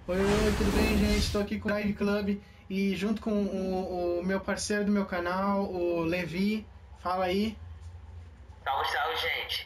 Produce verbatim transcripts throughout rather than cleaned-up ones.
Oi, oi, tudo bem, gente? Estou aqui com o Drive Club e junto com o, o meu parceiro do meu canal, o Levi. Fala aí. Salve, salve, gente.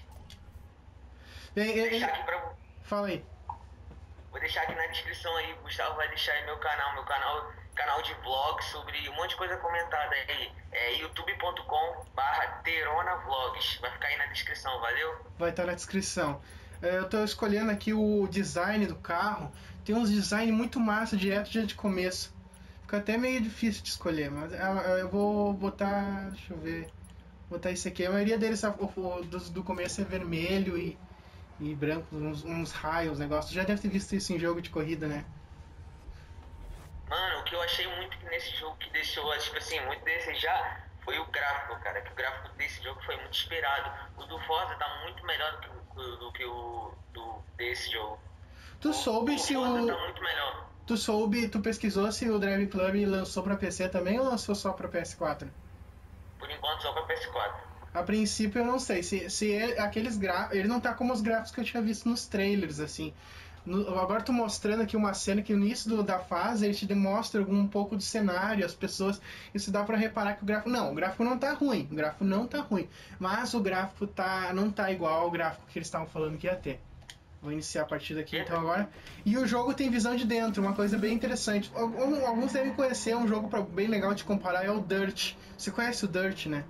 Bem, Vou e- deixar e- aqui pra. fala aí. Vou deixar aqui na descrição aí. O Gustavo vai deixar aí meu canal, meu canal, canal de vlog sobre um monte de coisa comentada aí. É youtube ponto com barra Terona Vlogs. Vai ficar aí na descrição, valeu? Vai estar na descrição. É, eu estou escolhendo aqui o design do carro. Tem uns design muito massa direto já de começo. Fica até meio difícil de escolher, mas ah, eu vou botar. Deixa eu ver. Botar esse aqui. A maioria deles, o, o, do, do começo é vermelho e, e branco, uns, uns raios, negócio. Já deve ter visto isso em jogo de corrida, né? Mano, o que eu achei muito nesse jogo que deixou, tipo assim, muito desejar foi o gráfico, cara. Que o gráfico desse jogo foi muito esperado. O do Forza tá muito melhor do que o do, que o, do desse jogo. Tu O, soube o se Forza o. tá muito melhor. Tu soube, tu pesquisou se o Drive Club lançou pra P C também ou lançou só pra P S quatro? Por enquanto só pra P S quatro. A princípio eu não sei. Se, se ele, aqueles gráficos. Ele não tá como os gráficos que eu tinha visto nos trailers, assim. No, agora tô mostrando aqui uma cena que no início do, da fase ele te demonstra um pouco do cenário, as pessoas. Isso dá pra reparar que o gráfico. Não, o gráfico não tá ruim. O gráfico não tá ruim. Mas o gráfico tá, não tá igual ao gráfico que eles estavam falando que ia ter. Vou iniciar a partida aqui então agora. E o jogo tem visão de dentro, uma coisa bem interessante. Alguns devem conhecer, um jogo pra, bem legal de comparar é o Dirt. Você conhece o Dirt, né?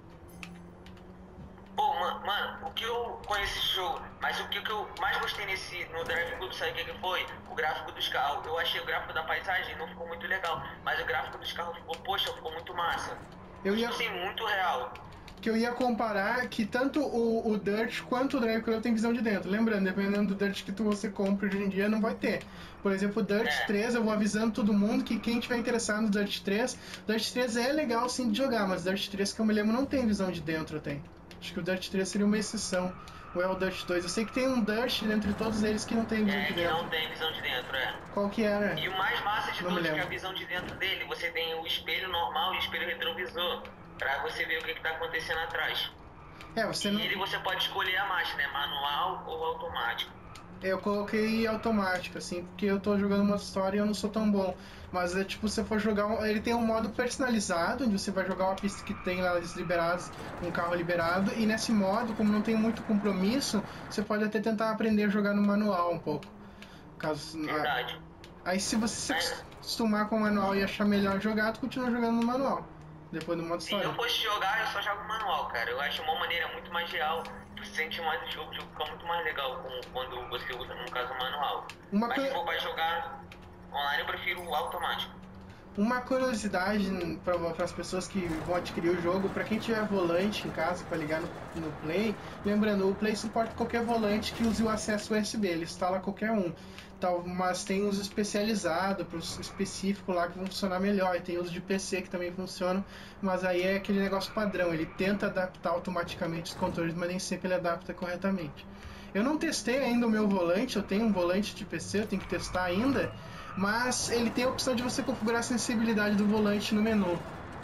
Pô, mano, mano, o que eu conheço esse jogo, mas o que, que eu mais gostei nesse, no Drive Club, sabe o que, que foi? O gráfico dos carros. Eu achei o gráfico da paisagem não ficou muito legal, mas o gráfico dos carros ficou, poxa, ficou muito massa. Eu ia, Tipo assim, muito real. que eu ia comparar que tanto o, o Dirt quanto o Drive Club tem visão de dentro. Lembrando, dependendo do Dirt que tu, você compra hoje em dia, não vai ter. Por exemplo, o Dirt É, três, eu vou avisando todo mundo que quem tiver interessado no Dirt três, Dirt três é legal sim de jogar, mas Dirt três que eu me lembro não tem visão de dentro, tem. Acho que o Dirt três seria uma exceção. Ou é o Dirt dois? Eu sei que tem um Dirt entre todos eles que não tem visão de é que dentro. não tem visão de dentro, é. Qual que era? E o mais massa de Não me tudo é que a lembro. visão de dentro dele, você tem o espelho normal e o espelho retrovisor, pra você ver o que, que tá acontecendo atrás. É, você E não. ele você pode escolher a marcha, né? Manual ou automático. Eu coloquei automático, assim, porque eu tô jogando uma história e eu não sou tão bom. Mas é tipo, se você for jogar. um- Ele tem um modo personalizado, onde você vai jogar uma pista que tem lá liberados, um carro liberado. E nesse modo, como não tem muito compromisso, você pode até tentar aprender a jogar no manual um pouco. Caso. ah, Verdade. Aí se você se Mas acostumar com o manual e achar melhor jogar, tu continua jogando no manual. Depois do modo se eu história. fosse jogar, eu só jogo manual, cara. Eu acho uma maneira muito mais real. Tu sente mais o jogo, o jogo fica muito mais legal com, quando você usa, no caso, o manual. Uma Mas se coisa. for pra jogar online, eu prefiro o automático. Uma curiosidade para as pessoas que vão adquirir o jogo, para quem tiver volante em casa para ligar no, no Play, lembrando, o Play suporta qualquer volante que use o acesso U S B, ele instala qualquer um. Tal, mas tem os especializados, para os específicos lá que vão funcionar melhor, e tem os de P C que também funcionam, mas aí é aquele negócio padrão, ele tenta adaptar automaticamente os controles, mas nem sempre ele adapta corretamente. Eu não testei ainda o meu volante, eu tenho um volante de P C, eu tenho que testar ainda, mas ele tem a opção de você configurar a sensibilidade do volante no menu.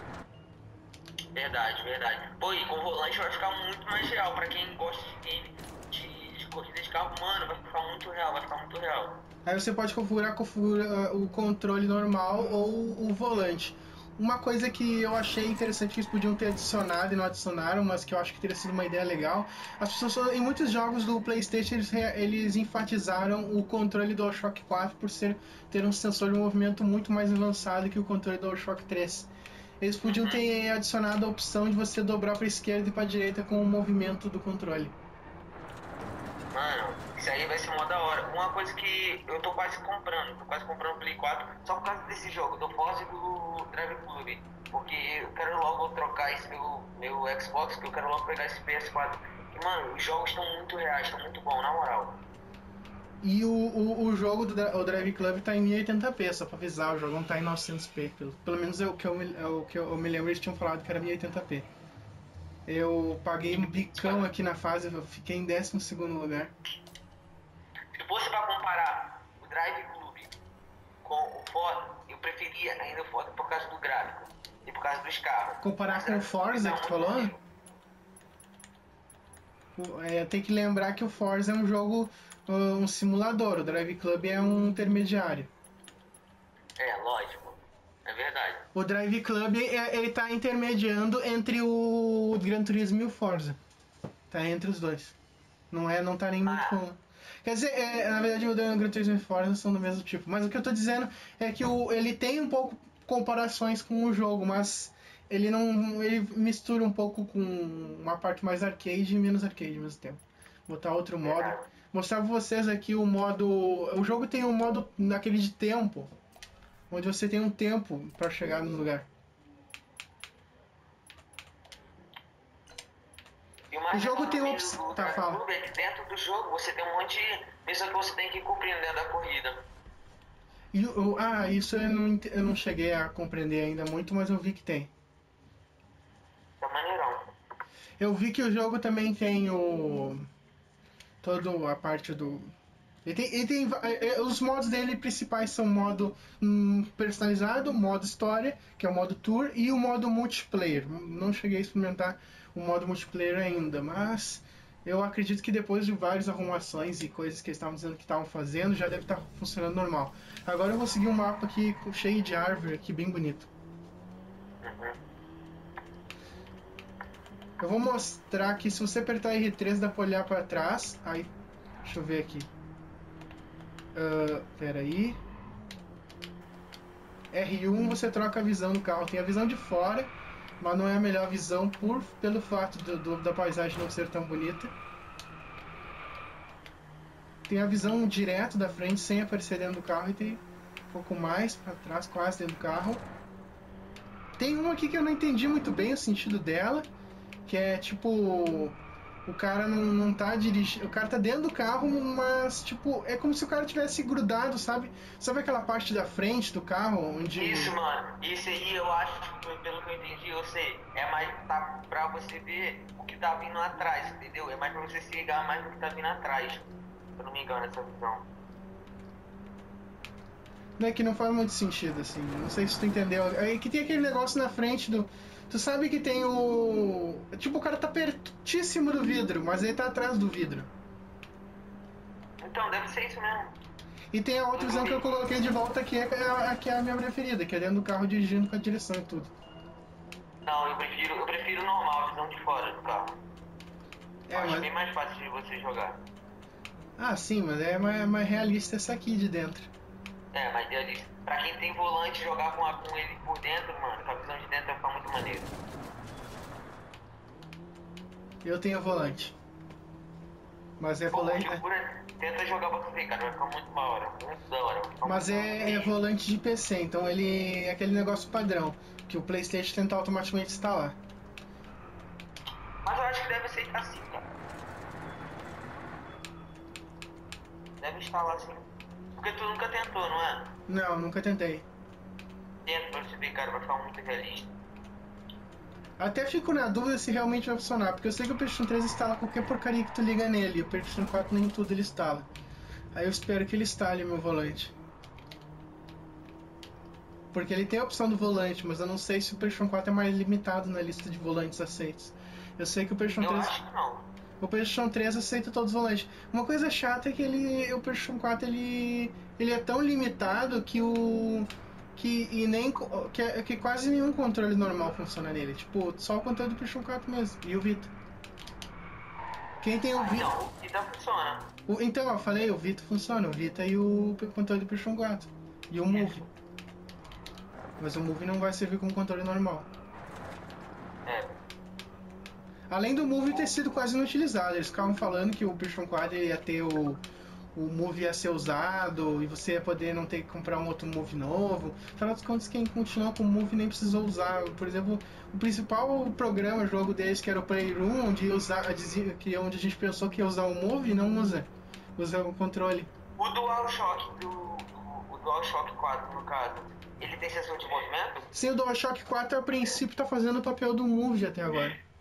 Verdade, verdade. Pô, e com o volante vai ficar muito mais real. Pra quem gosta de game, de, de corrida de carro, mano, vai ficar muito real, vai ficar muito real. Aí você pode configurar, configurar o controle normal ou o volante. Uma coisa que eu achei interessante que eles podiam ter adicionado e não adicionaram, mas que eu acho que teria sido uma ideia legal. As pessoas em muitos jogos do PlayStation eles, eles enfatizaram o controle do DualShock quatro por ser ter um sensor de movimento muito mais avançado que o controle do DualShock três. Eles podiam Uhum. ter adicionado a opção de você dobrar para a esquerda e para a direita com o movimento do controle. Mano, isso aí vai ser mó da hora. Uma coisa que eu tô quase comprando, tô quase comprando o Play quatro só por causa desse jogo, do Forza e do Drive Club. Porque eu quero logo trocar esse meu, meu Xbox, que eu quero logo pegar esse P S quatro. E, mano, os jogos estão muito reais, estão muito bons, na moral. E o, o, o jogo do o Drive Club tá em mil e oitenta p, só pra avisar, o jogo não tá em novecentos p. Pelo, pelo menos é o que, eu me, é o que eu me lembro, eles tinham falado que era mil e oitenta p. Eu paguei um bicão aqui na fase, eu fiquei em décimo segundo lugar. Se fosse pra comparar o Drive Club com o Forza, eu preferia ainda o Forza por causa do gráfico e por causa dos carros. Comparar Mas com o Drive Club Forza tá que tu muito falou, maneiro. é, tem que lembrar que o Forza é um jogo, uh, um simulador, o Drive Club é um intermediário. O Drive Club, ele tá intermediando entre o Gran Turismo e o Forza. Tá entre os dois. Não é, não tá nem muito com... Quer dizer, é, na verdade o Gran Turismo e o Forza são do mesmo tipo. Mas o que eu tô dizendo é que o, ele tem um pouco comparações com o jogo, mas ele não... ele mistura um pouco com uma parte mais arcade e menos arcade ao mesmo tempo. Botar outro modo. Mostrar pra vocês aqui o modo... O jogo tem um modo naquele de tempo, onde você tem um tempo pra chegar no lugar. E o, o jogo tem opção. Tá, fala. Dentro do jogo você tem um monte de missão que você tem que cumprir dentro da corrida. E, eu, ah, isso eu não, eu não cheguei a compreender ainda muito, mas eu vi que tem. Tá maneirão. Eu vi que o jogo também tem o... toda a parte do... Ele tem, ele tem, os modos dele principais são modo hum, personalizado, modo história, que é o modo tour, e o modo multiplayer. Não cheguei a experimentar o modo multiplayer ainda, mas eu acredito que depois de várias arrumações e coisas que eles estavam dizendo que estavam fazendo, já deve estar funcionando normal. Agora eu vou seguir um mapa aqui cheio de árvore, aqui bem bonito. Eu vou mostrar que se você apertar R três dá pra olhar pra trás. Aí, deixa eu ver aqui. Uh, pera aí. R um você troca a visão do carro. Tem a visão de fora, mas não é a melhor visão por, pelo fato do, do, da paisagem não ser tão bonita. Tem a visão direto da frente sem aparecer dentro do carro e tem um pouco mais pra trás, quase dentro do carro. Tem uma aqui que eu não entendi muito bem o sentido dela, que é tipo... O cara não, não tá dirigindo... O cara tá dentro do carro, mas tipo... É como se o cara tivesse grudado, sabe? Sabe aquela parte da frente do carro onde... Isso, mano. Isso aí eu acho, pelo que eu entendi, eu sei. É mais tá, pra você ver o que tá vindo atrás, entendeu? É mais pra você se ligar mais no que tá vindo atrás. Se eu não me engano, essa visão. Não é que não faz muito sentido, assim. Não sei se tu entendeu. É que tem aquele negócio na frente do... Tu sabe que tem o... Tipo, o cara tá pertíssimo do vidro, mas ele tá atrás do vidro. Então, deve ser isso mesmo. E tem a outra visão que eu coloquei de volta, que é a, que é a minha preferida, que é dentro do carro dirigindo com a direção e tudo. Não, eu prefiro, eu prefiro normal, a visão de fora do carro. É, acho mas... bem mais fácil de você jogar. Ah, sim, mas é mais, mais realista essa aqui de dentro. É, mas realista. Pra quem tem volante, jogar com, a, com ele por dentro, mano, com a visão de dentro vai ficar muito maneiro. Eu tenho volante. Mas é Pô, volante... Procura, tenta jogar pra você, cara, vai ficar muito da hora, muito da hora. Mas é, é volante de P C, então ele é aquele negócio padrão, que o PlayStation tenta automaticamente instalar. Mas eu acho que deve ser assim, cara. Deve instalar assim. Porque tu nunca tentou, não é? Não, nunca tentei. Tenta pra você ver, cara, vai ficar muito realista. Até fico na dúvida se realmente vai funcionar, porque eu sei que o PlayStation três instala qualquer porcaria que tu liga nele, e o PlayStation quatro nem tudo ele instala. Aí eu espero que ele instale meu volante. Porque ele tem a opção do volante, mas eu não sei se o PlayStation quatro é mais limitado na lista de volantes aceitos. Eu sei que o PlayStation eu três... acho que não. O PlayStation três aceita todos os volantes. Uma coisa chata é que ele, o PlayStation quatro ele, ele é tão limitado que o que e nem que, que quase nenhum controle normal funciona nele. Tipo, só o controle do PlayStation quatro mesmo e o Vita. Quem tem o Vita? Não, o Vita funciona. O, então, eu falei, o Vita funciona, o Vita e o controle do PlayStation quatro e o Move. Mas o Move não vai servir como controle normal. É. Além do Move ter sido quase inutilizado, eles ficavam falando que o PlayStation quatro ia ter o, o Move ia ser usado e você ia poder não ter que comprar um outro Move novo. Afinal de contas, quem continuou com o Move nem precisou usar. Por exemplo, o principal programa, jogo deles, que era o Playroom, onde, usar, dizia, que onde a gente pensou que ia usar o Move, não usa. Usa o controle. O DualShock do o DualShock quatro, no caso, ele tem sensor de movimento? Sim, o DualShock quatro a princípio tá fazendo o papel do Move até agora.